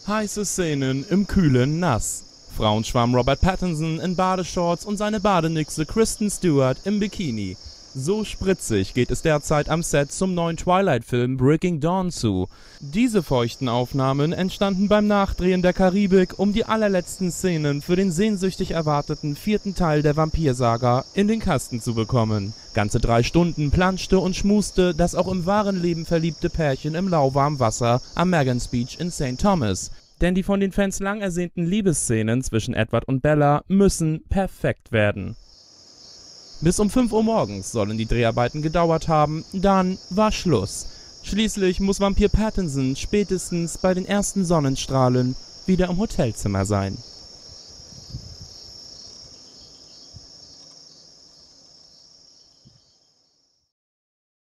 Heiße Szenen im kühlen Nass. Frauenschwarm Robert Pattinson in Badeshorts und seine Badenixe Kristen Stewart im Bikini. So spritzig geht es derzeit am Set zum neuen Twilight-Film Breaking Dawn zu. Diese feuchten Aufnahmen entstanden beim Nachdrehen der Karibik, um die allerletzten Szenen für den sehnsüchtig erwarteten 4. Teil der Vampirsaga in den Kasten zu bekommen. Ganze 3 Stunden planschte und schmuste das auch im wahren Leben verliebte Pärchen im lauwarmen Wasser am Magan's Beach in St. Thomas. Denn die von den Fans lang ersehnten Liebesszenen zwischen Edward und Bella müssen perfekt werden. Bis um 5 Uhr morgens sollen die Dreharbeiten gedauert haben, dann war Schluss. Schließlich muss Vampir Pattinson spätestens bei den ersten Sonnenstrahlen wieder im Hotelzimmer sein.